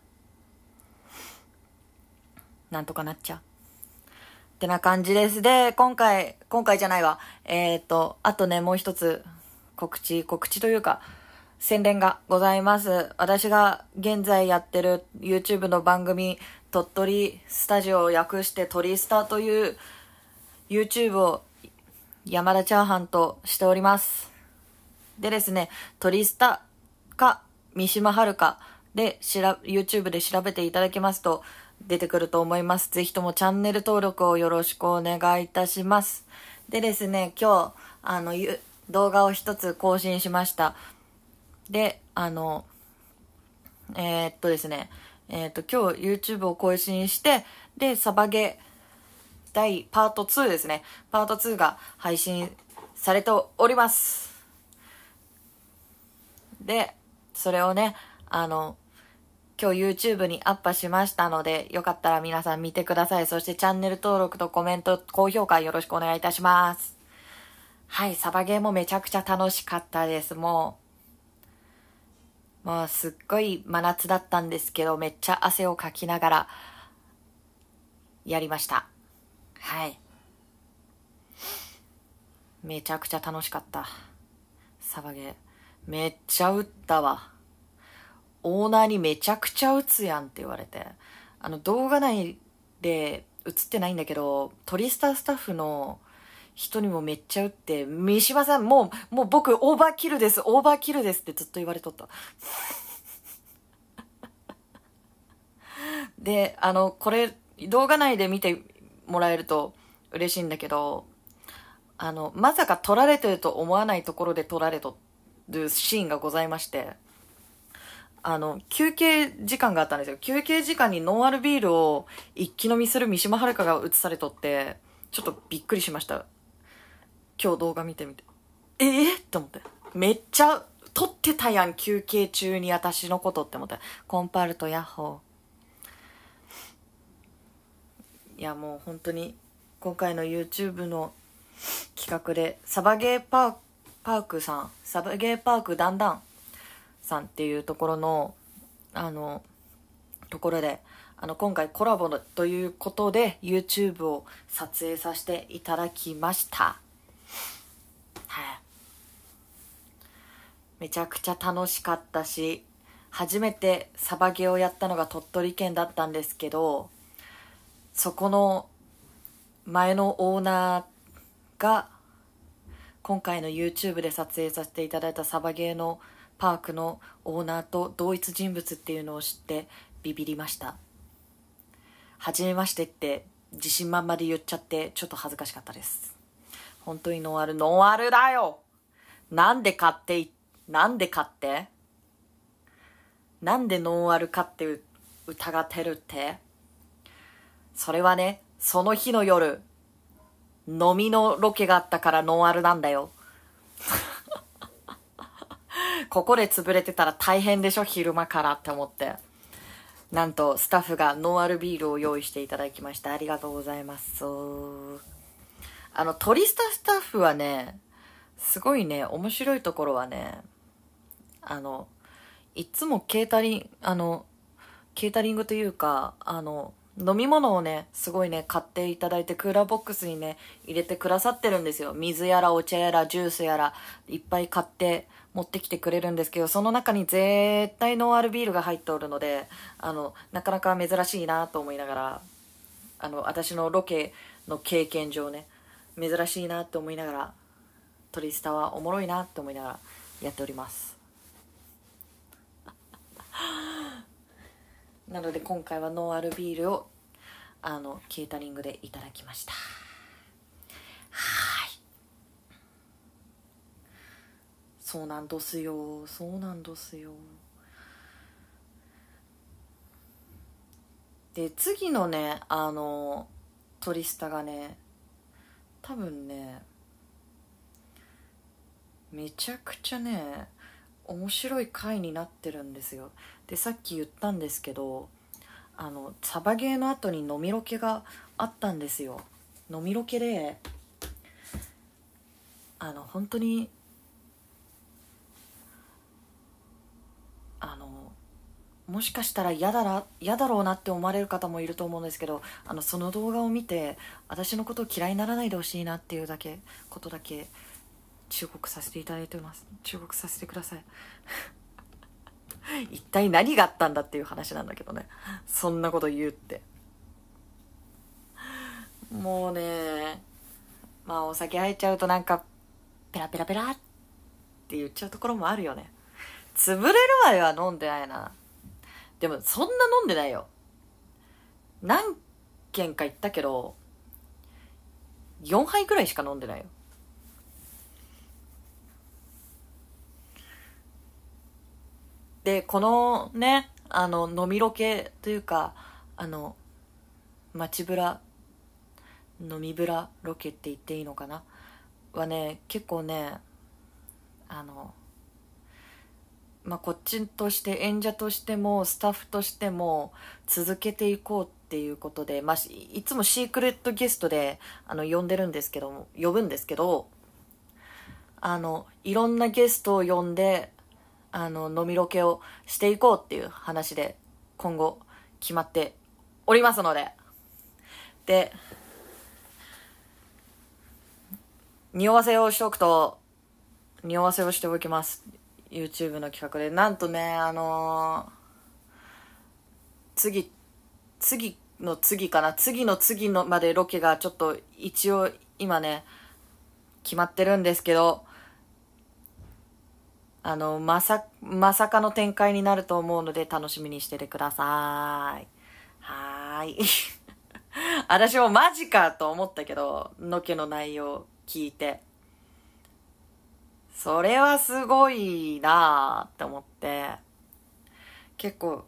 なんとかなっちゃう。ってな感じです。で、今回じゃないわ。あとね、もう一つ告知というか、宣伝がございます。私が現在やってる YouTube の番組、鳥取スタジオを略して鳥スタという YouTube を山田チャーハンとしております。でですね、鳥スタか三島遥でYouTube で調べていただきますと出てくると思います。ぜひともチャンネル登録をよろしくお願いいたします。でですね、今日動画を一つ更新しました。で、ですね、今日 YouTube を更新して、で、サバゲパート2ですね。パート2が配信されております。で、それをね、今日 YouTube にアップしましたので、よかったら皆さん見てください。そしてチャンネル登録とコメント、高評価よろしくお願いいたします。はい、サバゲーもめちゃくちゃ楽しかったです。もうすっごい真夏だったんですけど、めっちゃ汗をかきながらやりました。はい。めちゃくちゃ楽しかった。サバゲー。めっちゃ撃ったわ。オーナーにめちゃくちゃ撃つやんって言われて。動画内で映ってないんだけど、トリスタースタッフの人にもめっちゃ撃って、三島さんもう僕オーバーキルですってずっと言われとった。で、これ動画内で見てもらえると嬉しいんだけど、まさか撮られてると思わないところで撮られとるシーンがございまして、休憩時間があったんですよ。休憩時間にノンアルビールを一気飲みする三島遥が映されとって、ちょっとびっくりしました。今日動画見てみて。と思って。めっちゃ撮ってたやん、休憩中に私のことって思って。コンパルトヤッホー。いやもう本当に、今回の YouTube の企画で、サバゲーパークダンダンさんっていうところのところで今回コラボということで YouTube を撮影させていただきました。はい、めちゃくちゃ楽しかったし、初めてサバゲーをやったのが鳥取県だったんですけど、そこの前のオーナーが今回の YouTube で撮影させていただいたサバゲーのパークのオーナーと同一人物っていうのを知ってビビりました。初めましてって自信満々で言っちゃってちょっと恥ずかしかったです。本当にノンアルだよ。なんでなんでノンアルかって疑ってるって。それはね、その日の夜飲みのロケがあったからノンアルなんだよ。ここで潰れてたら大変でしょ、昼間からって思って。なんとスタッフがノンアルビールを用意していただきました。ありがとうございます。トリスタスタッフはね、すごいね、面白いところはね、いつもケータリングというか、飲み物をね、すごいね、買っていただいて、クーラーボックスにね、入れてくださってるんですよ。水やらお茶やらジュースやら、いっぱい買って持ってきてくれるんですけど、その中に絶対ノンアルビールが入っておるので、なかなか珍しいなと思いながら、私のロケの経験上ね、珍しいなと思いながら、トリスタはおもろいなと思いながらやっております。なので今回はノンアルビールをケータリングでいただきました。はい、そうなんどすよ。 で次のねトリスタがね多分ねめちゃくちゃね面白い回になってるんですよ。でさっき言ったんですけどサバゲーの後に飲みロケがあったんですよ。飲みロケで本当にもしかしたら嫌だろうなって思われる方もいると思うんですけど、その動画を見て私のことを嫌いにならないでほしいなっていうことだけ忠告させていただいてます。忠告させてください一体何があったんだっていう話なんだけどね、そんなこと言うって。もうね、まあお酒入っちゃうとなんかペラペラペラって言っちゃうところもあるよね。潰れるまでは飲んでないな。でもそんな飲んでないよ。何軒か行ったけど4杯ぐらいしか飲んでないよ。でこのね飲みロケというか街ブラ飲みブラロケって言っていいのかなはね、結構ねこっちとして演者としてもスタッフとしても続けていこうっていうことで、いつもシークレットゲストで呼ぶんですけどいろんなゲストを呼んで飲みロケをしていこうっていう話で今後決まっておりますので匂わせをしておきます。 YouTube の企画でなんとね次の次の次のまでロケがちょっと一応今ね決まってるんですけど、まさかの展開になると思うので楽しみにしててください。はーい私もマジかと思ったけど、ロケの内容聞いてそれはすごいなーって思って、結構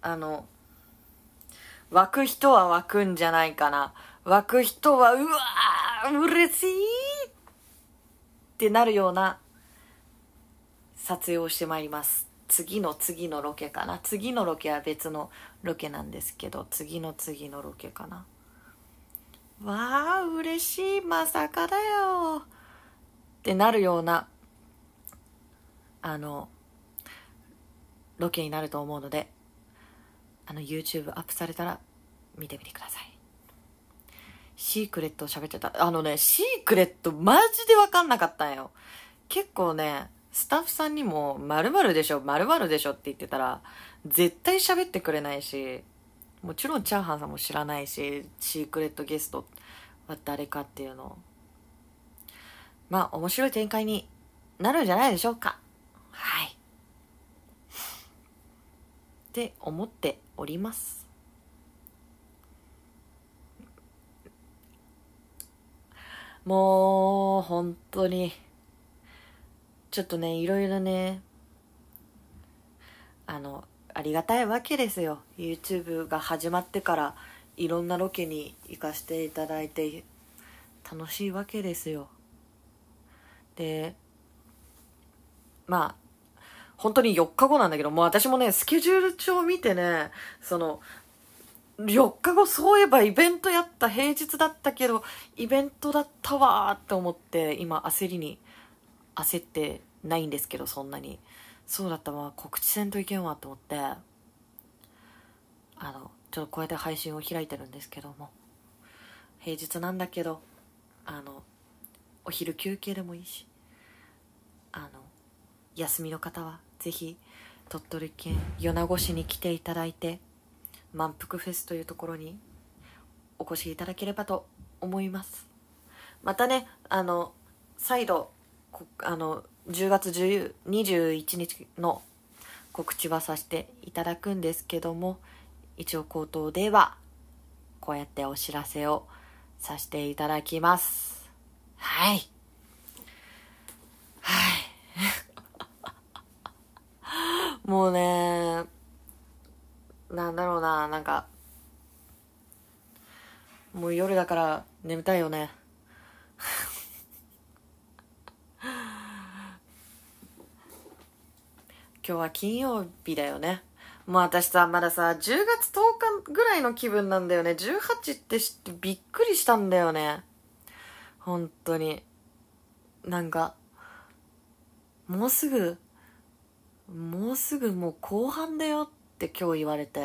湧く人は湧くんじゃないかな。湧く人はうわー嬉しいってなるような撮影をしてまいります。次のロケかな。次のロケは別のロケなんですけど、次のロケかな。わー嬉しい、まさかだよってなるようなロケになると思うので、YouTube アップされたら見てみてください。シークレットを喋っちゃった。シークレットマジで分かんなかったんよ。結構ねスタッフさんにも〇〇でしょって言ってたら絶対喋ってくれないし、もちろんチャーハンさんも知らないし、シークレットゲストは誰かっていうのを面白い展開になるんじゃないでしょうか。はいって思っております。もう本当にちょっとねいろいろねありがたいわけですよ。 YouTube が始まってからいろんなロケに行かせていただいて楽しいわけですよ。で本当に4日後なんだけど、もう私もねスケジュール帳見てね、4日後そういえばイベントやった、平日だったけどイベントだったわーって思って今焦ってないんですけど、そんなにそうだったわ、告知せんといけんわと思ってちょっとこうやって配信を開いてるんですけども、平日なんだけどお昼休憩でもいいし休みの方はぜひ鳥取県米子市に来ていただいて満腹フェスというところにお越しいただければと思います。またね再度10月21日の告知はさせていただくんですけども、一応口頭ではこうやってお知らせをさせていただきます。はいもうねなんだろうな、なんかだから眠たいよね。今日は金曜日だよね。もう私さ、まださ、10月10日ぐらいの気分なんだよね。18って知ってびっくりしたんだよね。本当に。なんか、もうすぐもう後半だよって今日言われて、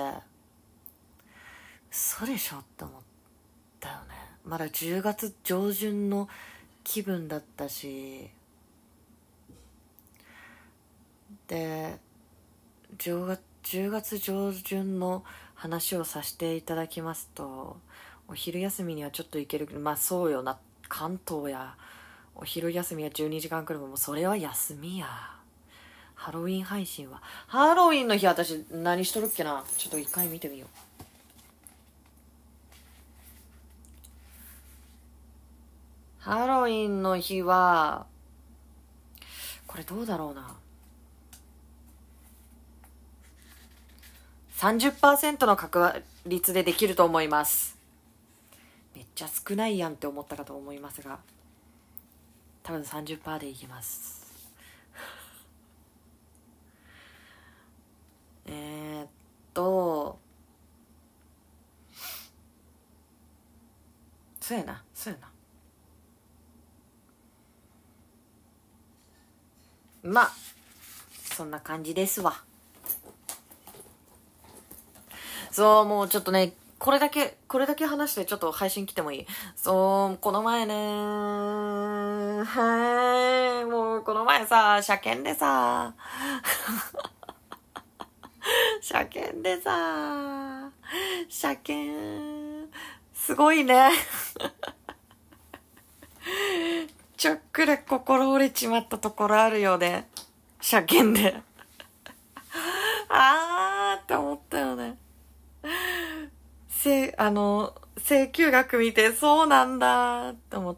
嘘でしょって思ったよね。まだ10月上旬の気分だったし、で、10月上旬の話をさせていただきますと、お昼休みにはちょっと行けるけど、まあそうよな、関東やお昼休みは12時間くらいもそれは休みや。ハロウィン配信は、ハロウィンの日私何しとるっけな。ちょっと一回見てみよう。ハロウィンの日はこれどうだろうな。30% の確率でできると思います。めっちゃ少ないやんって思ったかと思いますが、多分 30% でいきます。そうやな。まあそんな感じですわ。そう、もうちょっとね、これだけ話してちょっと配信来てもいい？そう、この前ね、もうこの前さ、車検でさ、車検、すごいね。ちょっくら心折れちまったところあるよね。車検で。あーって思ったよね。請求額見てそうなんだって思って。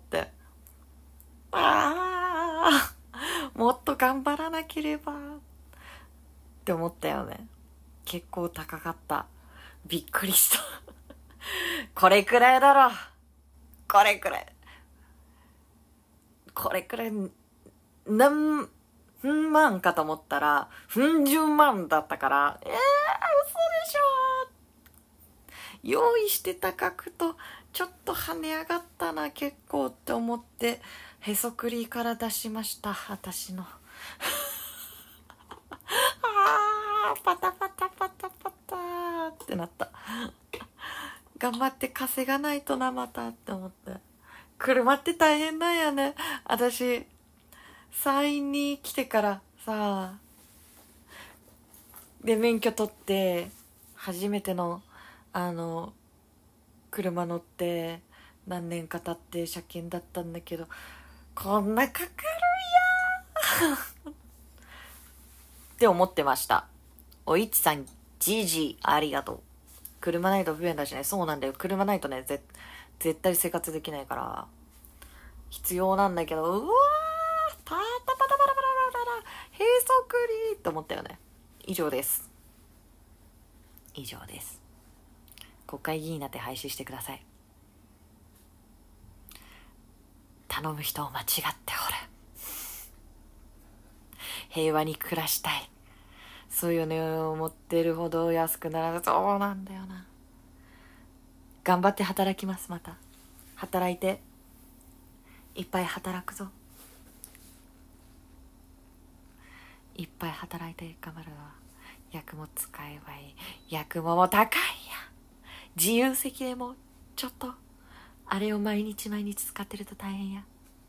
もっと頑張らなければって思ったよね。結構高かった。びっくりした。これくらいだろ。これくらい何万かと思ったら10万だったから、嘘でしょ。用意してた額とちょっと跳ね上がったな結構って思ってへそくりから出しました。私のパタパタパタパタってなった。頑張って稼がないとなまたって思って。車って大変なんやね。私山陰に来てからさ、で免許取って初めての車乗って何年か経って車検だったんだけど、こんなかかるやって思ってました。おいちさん、じじありがとう。車ないと不便だしね。そうなんだよ。車ないとね、絶対生活できないから必要なんだけど、うわー、パタパタパタパタパタへそくりって思ったよね。以上です。国会議員になって廃止してください。頼む人を間違っておる。平和に暮らしたい。そういうね、思ってるほど安くならず、そうなんだよな。頑張って働きます。また働いていっぱい働くぞ。いっぱい働いて頑張るわ。薬も使えばいい。薬も高いや。自由席でもちょっとあれを毎日使ってると大変や。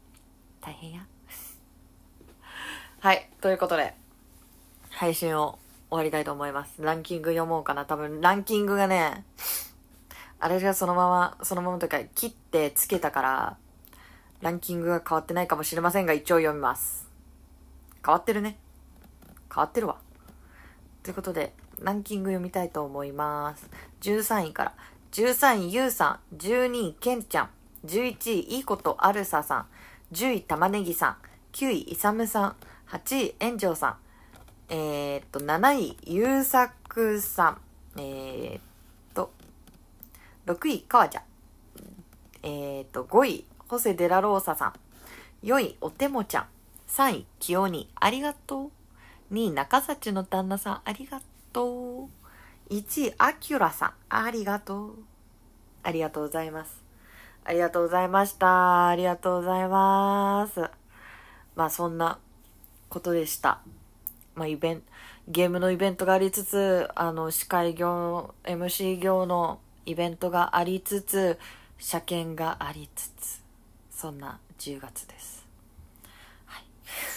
はい、ということで配信を終わりたいと思います。ランキング読もうかな。多分ランキングがね、あれがそのままというか切ってつけたからランキングが変わってないかもしれませんが、一応読みます。変わってるわ。ということでランキング読みたいと思います。13位から。13位ゆうさん、12位けんちゃん、11位いいことあるささん、10位たまねぎさん、9位いさむさん、8位炎上さん、7位ゆうさくさん、6位かわちゃん、 5位ホセデラローサさん、4位おてもちゃん、3位きよにありがとう、2位中幸の旦那さんありがとう、1位アキュラさんありがとう、ありがとうございます。ありがとうございました。ありがとうございます。まあそんなことでした。まあゲームのイベントがありつつ、司会業 MC 業のイベントがありつつ、車検がありつつ、そんな10月です。はい。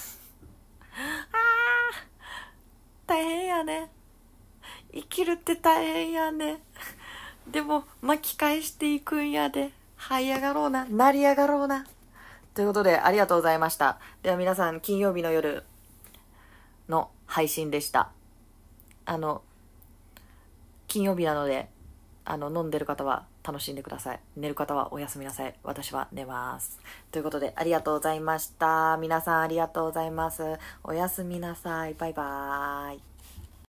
大変やね。生きるって大変やね。でも巻き返していくんやで。這い上がろうな、成り上がろうな。ということでありがとうございました。では皆さん、金曜日の夜の配信でした。金曜日なので飲んでる方は楽しんでください。寝る方はおやすみなさい。私は寝ます。ということでありがとうございました。皆さんありがとうございます。おやすみなさい。バイバーイ。